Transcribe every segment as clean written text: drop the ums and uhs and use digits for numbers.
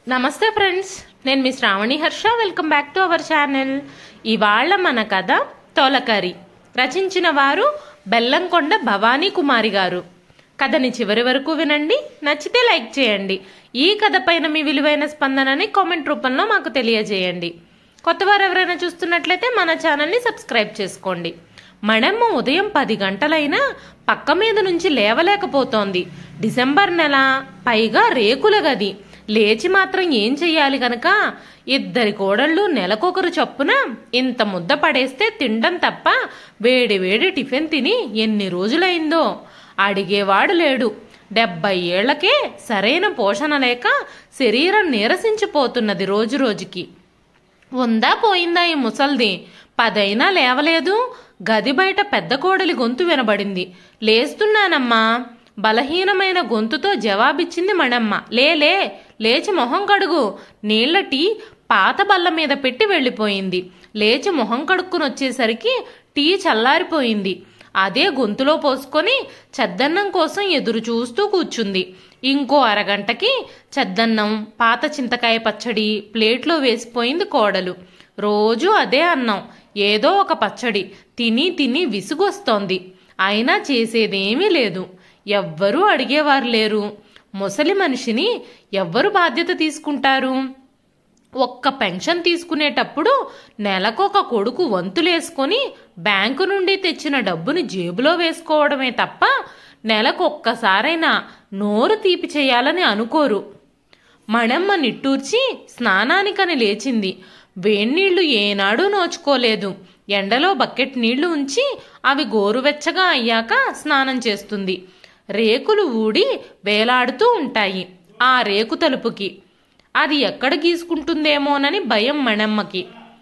నమస్తే ఫ్రెండ్స్, నేను మీ Sravani Harsha. Welcome back to our channel. ఇవాళ మన కథ తోలకరి. రచించిన వారు బెల్లంకొండ భవానీ కుమారి గారు. కథని చివరి వరకు వినండి. నచ్చితే లైక్ చేయండి. ఈ కథ పైన మీ విలువైన స్పందనని కామెంట్ రూపంలో మాకు తెలియజేయండి. కొత్తవారు ఎవరైనా చూస్తున్నట్లయితే మన ఛానల్ని సబ్స్క్రైబ్ చేసుకోండి. మణమ్మ ఉదయం 10 గంటలైనా పక్క మీద నుంచి లేవలేకపోతోంది. డిసెంబర్ నెల, పైగా రేకుల గది. లేచి మాత్రం ఏం చెయ్యాలి గనక 2 కోడళ్ళు నెలకొకరు చొప్పున ఇంత ముద్ద పడేస్తే తినడం తప్ప వేడి వేడి టిఫిన్ తిని ఎన్ని రోజులైందో. అడిగేవాడు లేడు. 70 ఏళ్లకే సరైన పోషణ లేక శరీరం నీరసించిపోతున్నది రోజు రోజుకి. ఉందా పోయిందా ఈ ముసల్ది? 10 అయినా లేవలేదు. గది బయట పెద్ద కోడలి గొంతు వినబడింది. లేస్తున్నానమ్మా, బలహీనమైన గొంతుతో జవాబిచ్చింది మణమ్మ. లే, లేచి మొహం కడుగు. నీళ్ల టీ పాత బల్ల మీద పెట్టి వెళ్ళిపోయింది. లేచి మొహం కడుక్కుని వచ్చేసరికి టీ చల్లారిపోయింది. అదే గొంతులో పోసుకొని చద్దన్నం కోసం ఎదురు చూస్తూ కూర్చుంది. ఇంకో అరగంటకి చద్దన్నం, పాత చింతకాయ పచ్చడి ప్లేట్లో వేసిపోయింది కోడలు. రోజు అదే అన్నం, ఏదో ఒక పచ్చడి. తిని విసుగొస్తోంది. అయినా చేసేదేమీ లేదు. ఎవ్వరూ అడిగేవారు లేరు. ముసలి మనిషిని ఎవ్వరు బాధ్యత తీసుకుంటారు? ఒక్క పెన్షన్ తీసుకునేటప్పుడు నెలకొక కొడుకు వంతులేసుకొని బ్యాంకు నుండి తెచ్చిన డబ్బుని జేబులో వేసుకోవడమే తప్ప నెలకొక్కసారైనా నోరు తీపి చేయాలని అనుకోరు. మణమ్మ నిట్టూర్చి స్నానానికని లేచింది. వేణీళ్లు ఏనాడూ నోచుకోలేదు. ఎండలో బకెట్ నీళ్లు ఉంచి అవి గోరువెచ్చగా అయ్యాక స్నానం చేస్తుంది. రేకులు ఊడి వేలాడుతూ ఉంటాయి ఆ రేకు తలుపుకి. అది ఎక్కడ గీసుకుంటుందేమోనని భయం మణమ్మకి.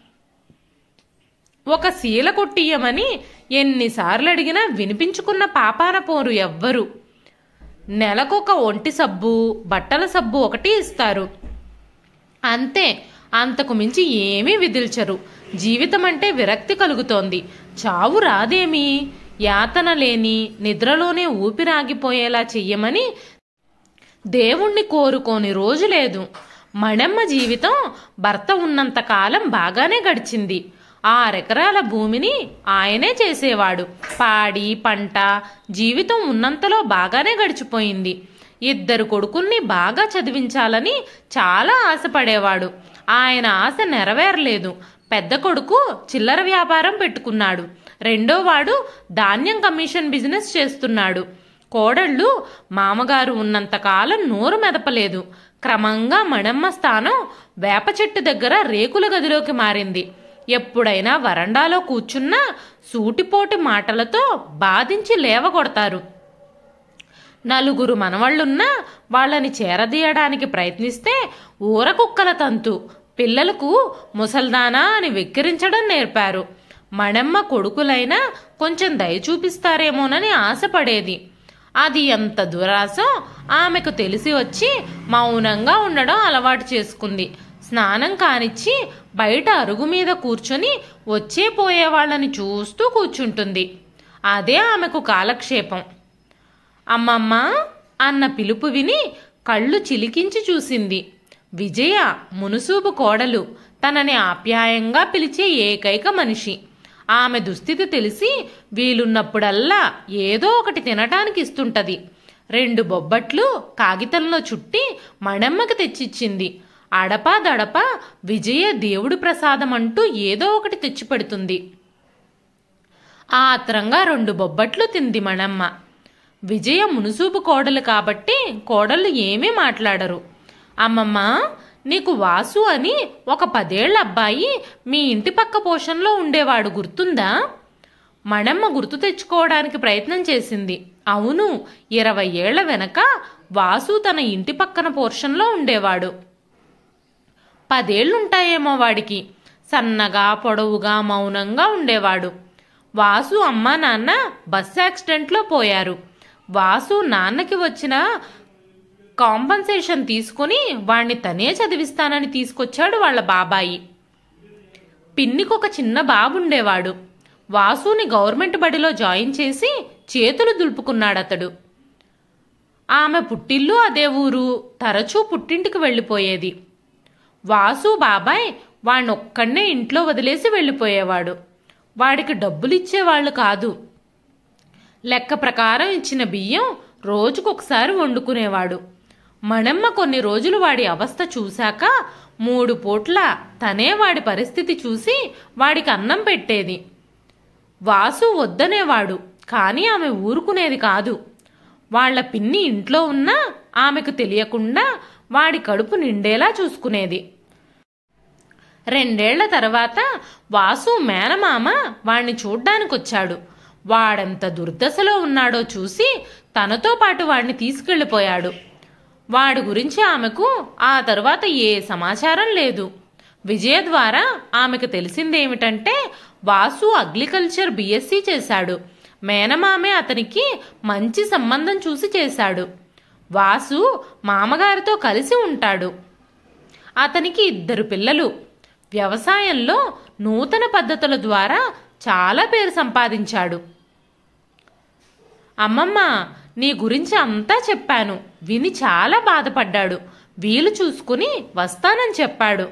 ఒక శీల కొట్టియ్యమని ఎన్నిసార్లు అడిగినా వినిపించుకున్న పాపాన పోరు ఎవ్వరు. నెలకొక ఒంటి సబ్బు, బట్టల సబ్బు ఒకటి ఇస్తారు. అంతే, అంతకు మించి ఏమీ విదిల్చరు. జీవితం అంటే విరక్తి కలుగుతోంది. చావు రాదేమీ? యాతన లేని నిద్రలోనే ఊపిరాగిపోయేలా చెయ్యమని దేవుణ్ణి కోరుకోని రోజు లేదు. మణమ్మ జీవితం భర్త ఉన్నంతకాలం బాగానే గడిచింది. 6 ఎకరాల భూమిని ఆయనే చేసేవాడు. పాడి పంట జీవితం ఉన్నంతలో బాగానే గడిచిపోయింది. 2 కొడుకుల్ని బాగా చదివించాలని చాలా ఆశపడేవాడు. ఆయన ఆశ నెరవేరలేదు. పెద్ద కొడుకు చిల్లర వ్యాపారం పెట్టుకున్నాడు. రెండోవాడు ధాన్యం కమిషన్ బిజినెస్ చేస్తున్నాడు. కోడళ్ళు మామగారు ఉన్నంతకాలం నోరు మెదపలేదు. క్రమంగా మణమ్మ స్థానం వేప చెట్టు దగ్గర రేకుల గదిలోకి మారింది. ఎప్పుడైనా వరండాలో కూర్చున్నా సూటిపోటి మాటలతో బాధించి లేవగొడతారు. 4 మనవళ్లున్నా వాళ్ళని చేరదీయడానికి ప్రయత్నిస్తే ఊరకుక్కల తంతు. పిల్లలకు ముసల్దానా అని వెక్కిరించడం నేర్పారు. మణమ్మ కొడుకులైనా కొంచెం దయ చూపిస్తారేమోనని ఆశపడేది. అది ఎంత దురాశో ఆమెకు తెలిసి వచ్చి మౌనంగా ఉండడం అలవాటు చేసుకుంది. స్నానం కానిచ్చి బయట అరుగు మీద కూర్చొని వచ్చే పోయే వాళ్ళని చూస్తూ కూర్చుంటుంది. అదే ఆమెకు కాలక్షేపం. అమ్మమ్మ అన్న పిలుపు విని కళ్ళు చిలికించి చూసింది. విజయ మునుసూబు కోడలు, తనని ఆప్యాయంగా పిలిచే ఏకైక మనిషి. ఆమె దుస్థితి తెలిసి వీలున్నప్పుడల్లా ఏదో ఒకటి తినటానికి ఇస్తుంటది. 2 బొబ్బట్లు కాగితంలో చుట్టి మణమ్మకి తెచ్చిచ్చింది. అడపా దడపా విజయ దేవుడి ప్రసాదం అంటూ ఏదో ఒకటి తెచ్చిపెడుతుంది. ఆత్రంగా 2 బొబ్బట్లు తింది మణమ్మ. విజయ మునుసూబు కోడలు కాబట్టి కోడళ్ళు ఏమీ మాట్లాడరు. అమ్మమ్మ, నీకు వాసు అని ఒక 10 ఏళ్ల అబ్బాయి మీ ఇంటి పక్క పోషణలో ఉండేవాడు, గుర్తుందా? మణమ్మ గుర్తు తెచ్చుకోవడానికి ప్రయత్నం చేసింది. అవును, 20 ఏళ్ల వెనక వాసు తన ఇంటి పక్కన పోర్షన్లో ఉండేవాడు. 10 ఏళ్లుంటాయేమో వాడికి. సన్నగా పొడవుగా మౌనంగా ఉండేవాడు. వాసు అమ్మా నాన్న బస్ యాక్సిడెంట్లో పోయారు. వాసు నాన్నకి వచ్చిన కాంపన్సేషన్ తీసుకుని వాణ్ణి తనే చదివిస్తానని తీసుకొచ్చాడు వాళ్ళ బాబాయి. పిన్నికొక చిన్న బాబుండేవాడు. వాసుని గవర్నమెంట్ బడిలో జాయిన్ చేసి చేతులు దులుపుకున్నాడతడు. ఆమె పుట్టిల్లు అదే ఊరు. తరచూ పుట్టింటికి వెళ్ళిపోయేది. వాసు బాబాయ్ వాణ్ణొక్కడే ఇంట్లో వదిలేసి వెళ్ళిపోయేవాడు. వాడికి డబ్బులిచ్చేవాళ్ళు కాదు. లెక్క ప్రకారం ఇచ్చిన బియ్యం రోజుకొకసారి వండుకునేవాడు. మణమ్మ కొన్ని రోజులు వాడి అవస్థ చూశాక 3 పూట్ల తనే వాడి పరిస్థితి చూసి వాడికి అన్నం పెట్టేది. వాసు వద్దనేవాడు, కానీ ఆమె ఊరుకునేది కాదు. వాళ్ల పిన్ని ఇంట్లో ఉన్నా ఆమెకు తెలియకుండా వాడి కడుపు నిండేలా చూసుకునేది. 2 ఏళ్ల తర్వాత వాసు మేనమామ వాణ్ణి చూడ్డానికొచ్చాడు. వాడెంత దుర్దశలో ఉన్నాడో చూసి తనతో పాటు వాడిని తీసుకెళ్లిపోయాడు. వాడి గురించి ఆమెకు ఆ తరువాత ఏ సమాచారం లేదు. విజయ ద్వారా ఆమెకు తెలిసిందేమిటంటే వాసు అగ్రికల్చర్ బిఎస్సి చేశాడు. మేనమామే అతనికి మంచి సంబంధం చూసి చేశాడు. వాసు మామగారితో కలిసి ఉంటాడు. అతనికి 2 పిల్లలు. వ్యవసాయంలో నూతన పద్ధతుల ద్వారా చాలా పేరు సంపాదించాడు. అమ్మమ్మ, నీ గురించి అంతా చెప్పాను. విని చాలా బాధపడ్డాడు. వీలు చూసుకుని వస్తానని చెప్పాడు.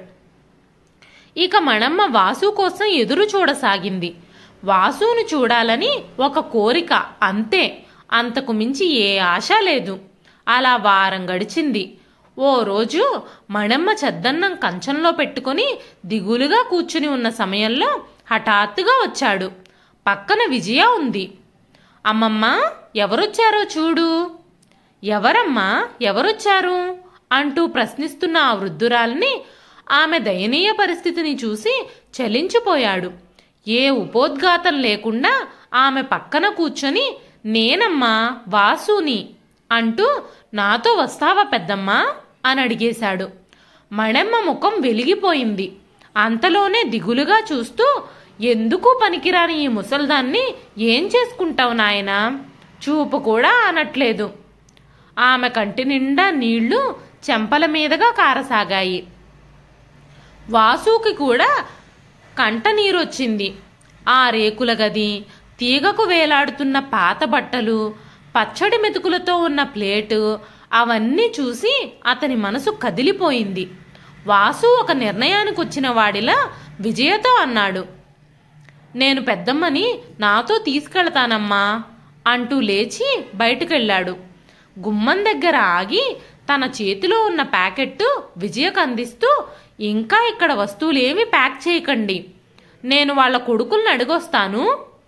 ఇక మణమ్మ వాసు కోసం ఎదురు చూడసాగింది. వాసును చూడాలని ఒక కోరిక, అంతే. అంతకు మించి ఏ ఆశ లేదు. అలా వారం గడిచింది. ఓ రోజు మణమ్మ చద్దన్నం కంచంలో పెట్టుకుని దిగులుగా కూర్చుని ఉన్న సమయంలో హఠాత్తుగా వచ్చాడు. పక్కన విజయ ఉంది. అమ్మమ్మ, ఎవరొచ్చారో చూడు. ఎవరమ్మా, ఎవరొచ్చారు అంటూ ప్రశ్నిస్తున్న ఆ వృద్ధురాల్ని, ఆమె దయనీయ పరిస్థితిని చూసి చలించిపోయాడు. ఏ ఉపోద్ఘాతం లేకుండా ఆమె పక్కన కూర్చొని, నేనమ్మా వాసుని అంటూ, నాతో వస్తావా పెద్దమ్మా అని అడిగేశాడు. మణమ్మ ముఖం వెలిగిపోయింది. అంతలోనే దిగులుగా చూస్తూ, ఎందుకు పనికిరాని ఈ ముసల్దాన్ని ఏం చేసుకుంటావు నాయనా? చూపు కూడా అనట్లేదు. ఆమె కంటి నిండా నీళ్లు చెంపల మీదుగా కారసాగాయి. వాసుకి కూడా కంట నీరొచ్చింది. ఆ రేకుల గది, తీగకు వేలాడుతున్న పాత బట్టలు, పచ్చడి మెతుకులతో ఉన్న ప్లేటు, అవన్నీ చూసి అతని మనసు కదిలిపోయింది. వాసు ఒక నిర్ణయానికి వచ్చిన వాడిలా విజయతో అన్నాడు, నేను పెద్దమ్మని నాతో తీసుకెళ్తానమ్మా అంటూ లేచి బయటకెళ్ళాడు. గుమ్మం దగ్గర ఆగి తన చేతిలో ఉన్న ప్యాకెట్టు విజయకు అందిస్తూ, ఇంకా ఇక్కడ వస్తువులేమీ ప్యాక్ చేయకండి, నేను వాళ్ళ కొడుకుల్ని అడిగొస్తాను.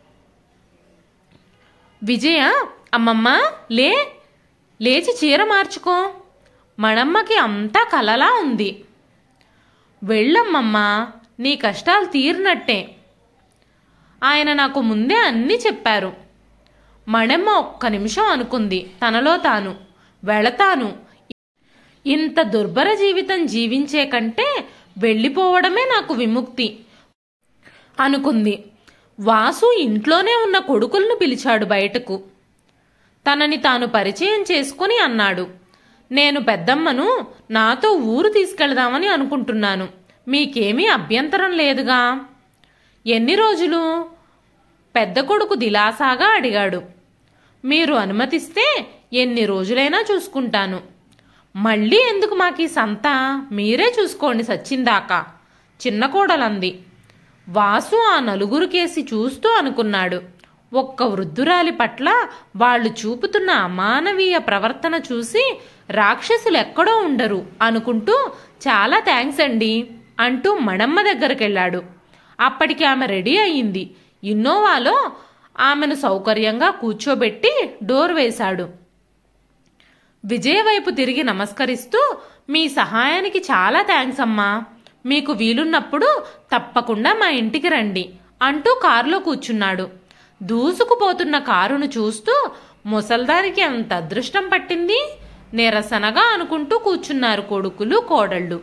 విజయ, అమ్మమ్మ లేచి చీర మార్చుకో. మణమ్మకి అంతా కలలా ఉంది. వెళ్ళమ్మమ్మా, నీ కష్టాలు తీరినట్టే. ఆయన నాకు ముందే అన్నీ చెప్పారు. మణమ్మ ఒక్క నిమిషం అనుకుంది తనలో తాను, వెళతాను. ఇంత దుర్భర జీవితం జీవించే కంటే వెళ్ళిపోవడమే నాకు విముక్తి అనుకుంది. వాసు ఇంట్లోనే ఉన్న కొడుకులను పిలిచాడు బయటకు. తనని తాను పరిచయం చేసుకుని అన్నాడు, నేను పెద్దమ్మను నాతో ఊరు తీసుకెళ్దామని అనుకుంటున్నాను. మీకేమీ అభ్యంతరం లేదుగా? ఎన్ని రోజులు? పెద్ద కొడుకు దిలాసాగా అడిగాడు. మీరు అనుమతిస్తే ఎన్ని రోజులైనా చూసుకుంటాను. మళ్ళీ ఎందుకు మాకీ సంత? మీరే చూసుకోండి సచ్చిందాకా, చిన్న కోడలంది. వాసు ఆ నలుగురికేసి చూస్తూ అనుకున్నాడు, ఒక్క వృద్ధురాలి పట్ల వాళ్ళు చూపుతున్న అమానవీయ ప్రవర్తన చూసి రాక్షసులు ఎక్కడో ఉండరు అనుకుంటూ, చాలా థ్యాంక్స్ అండి అంటూ మణమ్మ దగ్గరకెళ్ళాడు. అప్పటికి ఆమె రెడీ అయ్యింది. ఇన్నోవాలో ఆమెను సౌకర్యంగా కూర్చోబెట్టి డోర్ వేశాడు. విజయ వైపు తిరిగి నమస్కరిస్తూ, మీ సహాయానికి చాలా థ్యాంక్స్ అమ్మా. మీకు వీలున్నప్పుడు తప్పకుండా మా ఇంటికి రండి అంటూ కారులో కూర్చున్నాడు. దూసుకుపోతున్న కారును చూస్తూ, ముసల్దానికి ఎంత అదృష్టం పట్టింది, నిరసనగా అనుకుంటూ కూర్చున్నారు కొడుకులు కోడళ్ళు.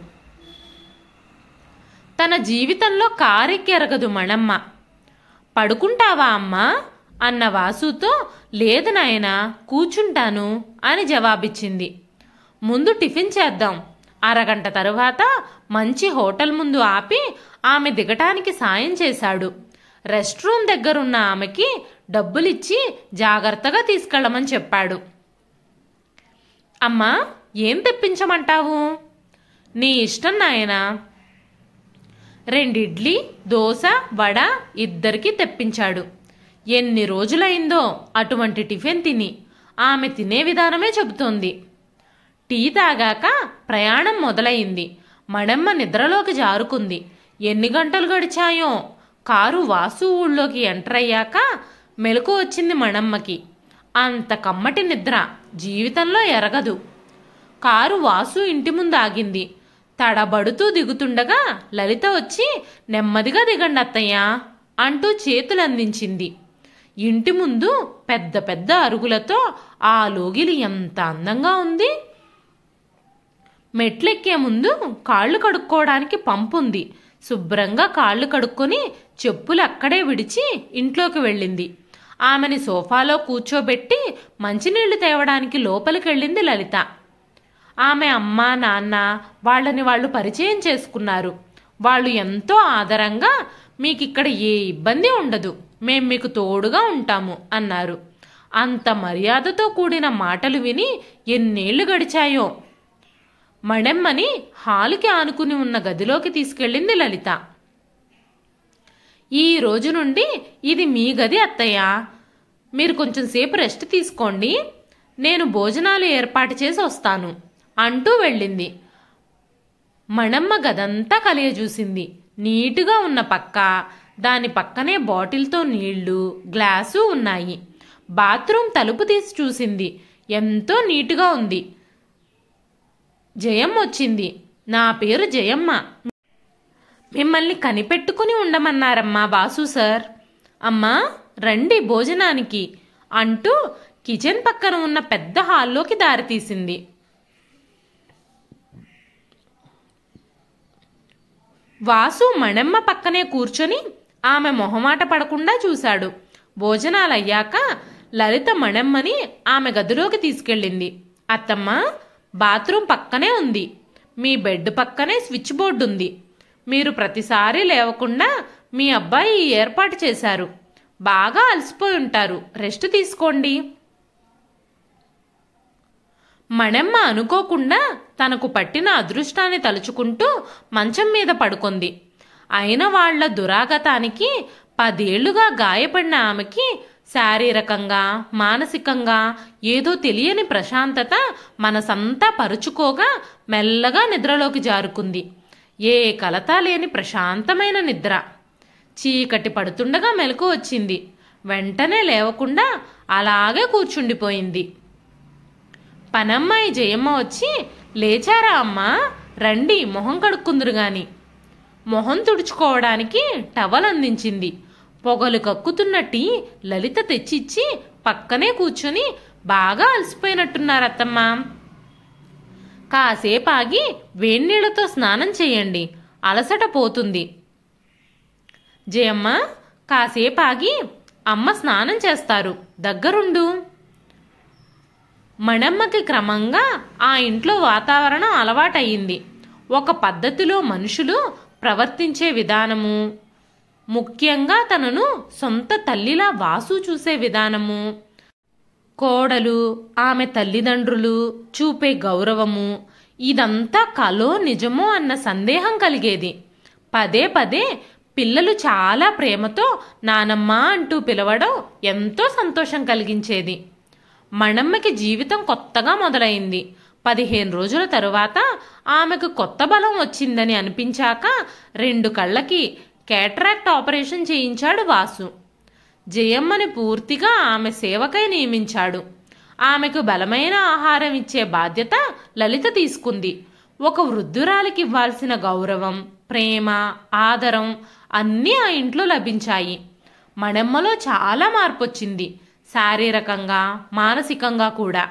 తన జీవితంలో కారెక్కెరగదు మణమ్మ. పడుకుంటావా అమ్మా అన్న వాసుతో, లేదు నాయనా, కూర్చుంటాను అని జవాబిచ్చింది. ముందు టిఫిన్ చేద్దాం. అరగంట తరువాత మంచి హోటల్ ముందు ఆపి ఆమె దిగటానికి సాయం చేశాడు. రెస్ట్ రూమ్ దగ్గరున్న ఆమెకి డబ్బులిచ్చి జాగ్రత్తగా తీసుకెళ్లమని చెప్పాడు. అమ్మా, ఏం తెప్పించమంటావు? నీ ఇష్టం నాయనా. 2 ఇడ్లీ, దోశ, వడ ఇద్దరికీ తెప్పించాడు. ఎన్ని రోజులైందో అటువంటి టిఫిన్ తిని. ఆమె తినే విధానమే చెబుతోంది. టీ తాగాక ప్రయాణం మొదలయింది. మణమ్మ నిద్రలోకి జారుకుంది. ఎన్ని గంటలు గడిచాయో. కారు వాసు ఊళ్ళోకి ఎంటర్ అయ్యాక మెలకు వచ్చింది మణమ్మకి. అంత కమ్మటి నిద్ర జీవితంలో ఎరగదు. కారు వాసు ఇంటి ముందు ఆగింది. తడబడుతూ దిగుతుండగా లలిత వచ్చి, నెమ్మదిగా దిగండి అత్తయ్యా అంటూ చేతులు అందించింది. ఇంటి ముందు పెద్ద పెద్ద అరుగులతో ఆ లోగిలి ఎంత అందంగా ఉంది. మెట్లెక్కే ముందు కాళ్ళు కడుక్కోవడానికి పంపుంది. శుభ్రంగా కాళ్ళు కడుక్కొని చెప్పులు అక్కడే విడిచి ఇంట్లోకి వెళ్ళింది. ఆమెని సోఫాలో కూర్చోబెట్టి మంచినీళ్లు తేవడానికి లోపలికెళ్ళింది లలిత. ఆమె అమ్మ నాన్న వాళ్ళని వాళ్ళు పరిచయం చేసుకున్నారు. వాళ్ళు ఎంతో ఆదరంగా, మీకిక్కడ ఏ ఇబ్బంది ఉండదు, మేం మీకు తోడుగా ఉంటాము అన్నారు. అంత మర్యాదతో కూడిన మాటలు విని ఎన్నేళ్లు గడిచాయో. మణెమ్మని హాలుకి ఆనుకుని ఉన్న గదిలోకి తీసుకెళ్ళింది లలిత. ఈ రోజు నుండి ఇది మీ గది అత్తయ్య, మీరు కొంచెం సేపు రెస్ట్ తీసుకోండి, నేను భోజనాలు ఏర్పాటు చేసి వస్తాను అంటూ వెళ్ళింది. మణమ్మ గదంతా కలియజూసింది. నీటుగా ఉన్న పక్క, దాని పక్కనే బాటిల్తో నీళ్లు, గ్లాసు ఉన్నాయి. బాత్రూమ్ తలుపు తీసి చూసింది. ఎంతో నీటుగా ఉంది. జయమ్మ వచ్చింది. నా పేరు జయమ్మ, మిమ్మల్ని కనిపెట్టుకుని ఉండమన్నారమ్మా వాసు సార్. అమ్మా రండి భోజనానికి అంటూ కిచెన్ పక్కన ఉన్న పెద్ద హాల్లోకి దారితీసింది. వాసు మణమ్మ పక్కనే కూర్చొని ఆమె మొహమాట పడకుండా చూశాడు. భోజనాలయ్యాక లలిత మణమ్మని ఆమె గదిలోకి తీసుకెళ్ళింది. అత్తమ్మ, బాత్రూమ్ పక్కనే ఉంది. మీ బెడ్ పక్కనే స్విచ్ బోర్డు ఉంది. మీరు ప్రతిసారి లేవకుండా మీ అబ్బాయి ఏర్పాటు చేశారు. బాగా అలసిపోయి ఉంటారు, రెస్ట్ తీసుకోండి. మణమ్మ అనుకోకుండా తనకు పట్టిన అదృష్టాన్ని తలుచుకుంటూ మంచం మీద పడుకుంది. అయిన వాళ్ల దురాగతానికి 10 ఏళ్లుగా గాయపడిన ఆమెకి శారీరకంగా మానసికంగా ఏదో తెలియని ప్రశాంతత మనసంతా పరుచుకోగా మెల్లగా నిద్రలోకి జారుకుంది. ఏ కలత లేని ప్రశాంతమైన నిద్ర. చీకటి పడుతుండగా మెలకు వచ్చింది. వెంటనే లేవకుండా అలాగే కూర్చుండిపోయింది. పనమ్మాయి జయమ్మ వచ్చి, లేచారా అమ్మా, రండి మొహం కడుక్కుందురు గాని. మొహం తుడుచుకోవడానికి టవల్ అందించింది. పొగలు కక్కుతున్న టీ లలిత తెచ్చిచ్చి పక్కనే కూర్చొని, బాగా అలసిపోయినట్టున్నారత్తమ్మా, కాసేపు ఆగి వేన్నీళ్లతో స్నానం చేయండి, అలసట పోతుంది. జయమ్మ, కాసేపు ఆగి అమ్మ స్నానం చేస్తారు, దగ్గరుండు. మణమ్మకి క్రమంగా ఆ ఇంట్లో వాతావరణం అలవాటయ్యింది. ఒక పద్ధతిలో మనుషులు ప్రవర్తించే విధానము, ముఖ్యంగా తనను సొంత తల్లిలా వాసు చూసే విధానము, కోడలు ఆమె తల్లిదండ్రులు చూపే గౌరవము, ఇదంతా కలో నిజమో అన్న సందేహం కలిగేది. పదే పదే పిల్లలు చాలా ప్రేమతో నానమ్మ అంటూ పిలవడం ఎంతో సంతోషం కలిగించేది. మణమ్మకి జీవితం కొత్తగా మొదలైంది. 15 రోజుల తరువాత ఆమెకు కొత్త బలం వచ్చిందని అనిపించాక 2 కళ్ళకి క్యాటరాక్ట్ ఆపరేషన్ చేయించాడు వాసు. జయమ్మని పూర్తిగా ఆమె సేవకై నియమించాడు. ఆమెకు బలమైన ఆహారం ఇచ్చే బాధ్యత లలిత తీసుకుంది. ఒక వృద్ధురాలికి ఇవ్వాల్సిన గౌరవం, ప్రేమ, ఆదరం అన్నీ ఆ ఇంట్లో లభించాయి. మణమ్మలో చాలా మార్పొచ్చింది, శారీరకంగా మానసికంగా కూడా.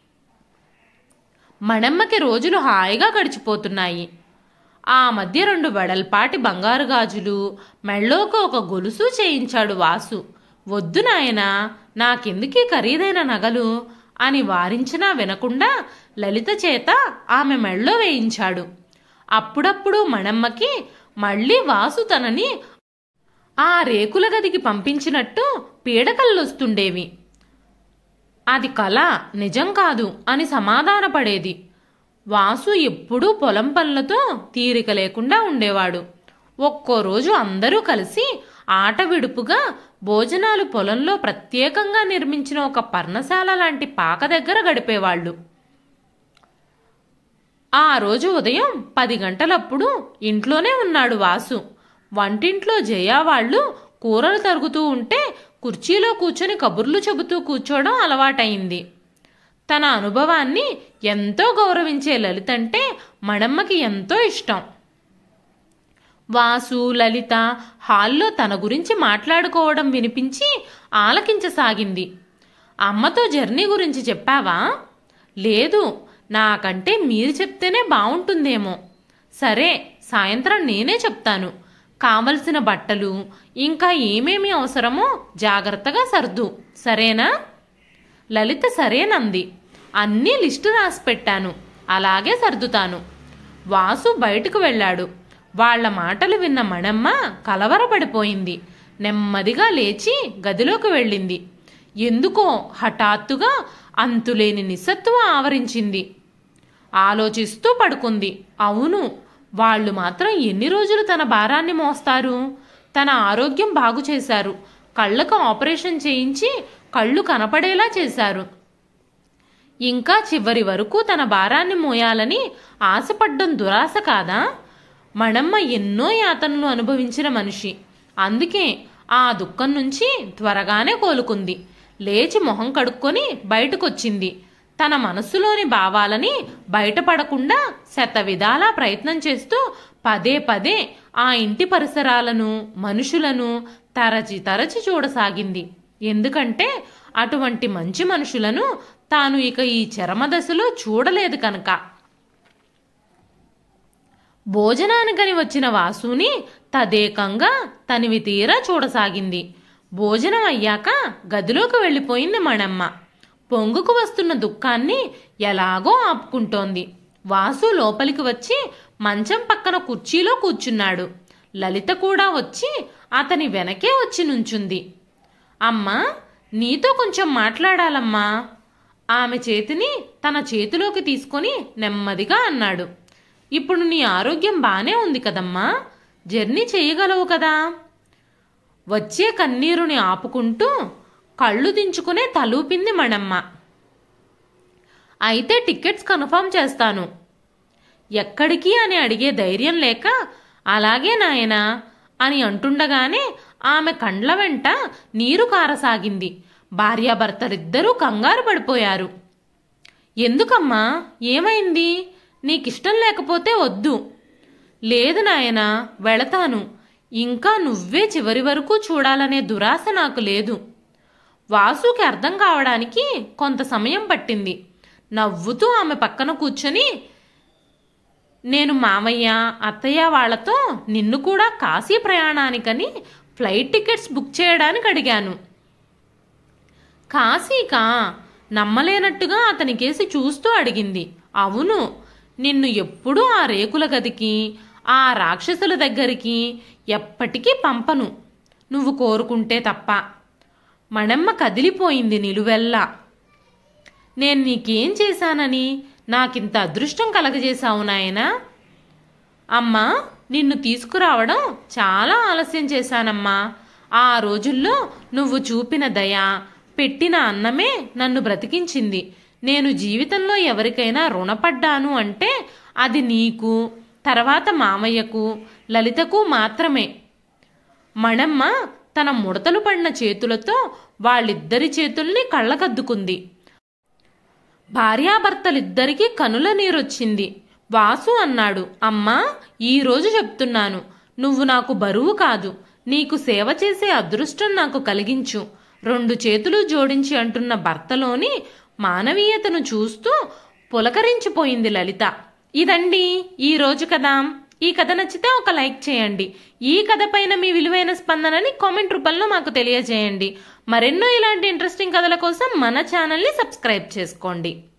మణమ్మకి రోజులు హాయిగా గడిచిపోతున్నాయి. ఆ మధ్య 2 వెడల్పాటి బంగారు గాజులు, మెళ్ళోకి ఒక గొలుసు చేయించాడు వాసు. వద్దు నాయనా, నాకెందుకీ ఖరీదైన నగలు అని వారించినా వినకుండా లలిత చేత ఆమె మెళ్ళో వేయించాడు. అప్పుడప్పుడు మణమ్మకి మళ్ళీ వాసు తనని ఆ రేకుల గదికి పంపించినట్టు పీడకలొస్తుండేవి. అది కళ, నిజం కాదు అని సమాధానపడేది. వాసు ఎప్పుడూ పొలం పనులతో తీరిక లేకుండా ఉండేవాడు. ఒక్కో రోజు అందరూ కలిసి ఆట విడుపుగా భోజనాలు పొలంలో ప్రత్యేకంగా నిర్మించిన ఒక పర్ణశాల లాంటి పాక దగ్గర గడిపేవాళ్లు. ఆ రోజు ఉదయం 10 గంటలప్పుడు ఇంట్లోనే ఉన్నాడు వాసు. వంటింట్లో జయ వాళ్ళు కూరలు తరుగుతూ ఉంటే కుర్చీలో కూర్చొని కబుర్లు చెబుతూ కూర్చోవడం అలవాటైంది. తన అనుభవాన్ని ఎంతో గౌరవించే లలిత అంటే మణమ్మకి ఎంతో ఇష్టం. వాసు, లలిత హాల్లో తన గురించి మాట్లాడుకోవడం వినిపించి ఆలకించసాగింది. అమ్మతో జర్నీ గురించి చెప్పావా? లేదు, నాకంటే మీరు చెప్తేనే బావుంటుందేమో. సరే, సాయంత్రం నేనే చెప్తాను. కావలసిన బట్టలు ఇంకా ఏమేమి అవసరమో జాగ్రత్తగా సర్దు, సరేనా? లలిత సరేనంది. అన్నీ లిస్టు రాసి పెట్టాను, అలాగే సర్దుతాను. వాసు బయటకు వెళ్ళాడు. వాళ్ల మాటలు విన్న మణమ్మ కలవరపడిపోయింది. నెమ్మదిగా లేచి గదిలోకి వెళ్ళింది. ఎందుకో హఠాత్తుగా అంతులేని నిస్సత్తువ ఆవరించింది. ఆలోచిస్తూ పడుకుంది. అవును, వాళ్ళు మాత్రం ఎన్ని రోజులు తన భారాన్ని మోస్తారు? తన ఆరోగ్యం బాగు చేశారు. కళ్ళకు ఆపరేషన్ చేయించి కళ్ళు కనపడేలా చేశారు. ఇంకా చివరి వరకు తన భారాన్ని మోయాలని ఆశపడ్డం దురాశ కాదా? మణమ్మ ఎన్నో యాతనలు అనుభవించిన మనిషి. అందుకే ఆ దుఃఖం నుంచి త్వరగానే కోలుకుంది. లేచి మొహం కడుక్కొని బయటకొచ్చింది. తన మనస్సులోని భావాలని బయటపడకుండా శతవిధాలా ప్రయత్నం చేస్తూ పదే పదే ఆ ఇంటి పరిసరాలను, మనుషులను తరచి తరచి చూడసాగింది. ఎందుకంటే అటువంటి మంచి మనుషులను తాను ఇక ఈ చరమదశలో చూడలేదు కనుక. భోజనానికని వచ్చిన వాసుని తదేకంగా తనివి తీరా చూడసాగింది. భోజనం అయ్యాక గదిలోకి వెళ్ళిపోయింది మణమ్మ. పొంగుకు వస్తున్న దుఃఖాన్ని ఎలాగో ఆపుకుంటోంది. వాసు లోపలికి వచ్చి మంచం పక్కన కుర్చీలో కూర్చున్నాడు. లలిత కూడా వచ్చి అతని వెనకే వచ్చి నుంచుంది. అమ్మా, నీతో కొంచెం మాట్లాడాలమ్మా. ఆమె చేతిని తన చేతిలోకి తీసుకొని నెమ్మదిగా అన్నాడు. ఇప్పుడు నీ ఆరోగ్యం బానే ఉంది కదమ్మా, జర్నీ చేయగలవు కదా? వచ్చే కన్నీరుని ఆపుకుంటూ కళ్ళు దించుకునే తలూపింది మణమ్మ. అయితే టికెట్స్ కన్ఫర్మ్ చేస్తాను. ఎక్కడికి అని అడిగే ధైర్యం లేక అలాగే నాయనా అని అంటుండగానే ఆమె కండ్ల వెంట నీరు కారసాగింది. భార్యాభర్తలిద్దరూ కంగారు పడిపోయారు. ఎందుకమ్మా, ఏమైంది? నీకిష్టం లేకపోతే వద్దు. లేదు నాయనా, వెళతాను. ఇంకా నువ్వే చివరి వరకు చూడాలనే దురాశ నాకు లేదు. వాసుకి అర్థం కావడానికి కొంత సమయం పట్టింది. నవ్వుతూ ఆమె పక్కన కూర్చొని, నేను మామయ్య, అత్తయ్య వాళ్లతో నిన్ను కూడా కాశీ ప్రయాణానికని ఫ్లైట్ టికెట్స్ బుక్ చేయడానికి అడిగాను. కాశీకా? నమ్మలేనట్టుగా అతనికేసి చూస్తూ అడిగింది. అవును, నిన్ను ఎప్పుడూ ఆ రేకుల గదికి, ఆ రాక్షసుల దగ్గరికి ఎప్పటికీ పంపను, నువ్వు కోరుకుంటే తప్ప. మణమ్మ కదిలిపోయింది నిలువెల్లా. నేను నీకేం చేశానని నాకింత అదృష్టం కలగజేశావు నాయనా? అమ్మా, నిన్ను తీసుకురావడం చాలా ఆలస్యం చేశానమ్మా. ఆ రోజుల్లో నువ్వు చూపిన దయ, పెట్టిన అన్నమే నన్ను బ్రతికించింది. నేను జీవితంలో ఎవరికైనా రుణపడ్డాను అంటే అది నీకు, తర్వాత మామయ్యకు, లలితకు మాత్రమే. మణమ్మ తన ముడతలు పడిన చేతులతో వాళ్ళిద్దరి చేతుల్ని కళ్ళకద్దుకుంది. భార్యాభర్తలిద్దరికీ కనుల నీరొచ్చింది. వాసు అన్నాడు, అమ్మా, ఈరోజు చెప్తున్నాను, నువ్వు నాకు బరువు కాదు, నీకు సేవ చేసే అదృష్టం నాకు కలిగించు. 2 చేతులు జోడించి అంటున్న భర్తలోని మానవీయతను చూస్తూ పులకరించిపోయింది లలిత. ఇదండి ఈ రోజు కథ. ఈ కథ నచ్చితే ఒక లైక్ చేయండి. ఈ కథ పైన మీ విలువైన స్పందనని కామెంట్ రూపంలో మాకు తెలియజేయండి. మరెన్నో ఇలాంటి ఇంట్రెస్టింగ్ కథల కోసం మన ఛానల్ని సబ్స్క్రైబ్ చేసుకోండి.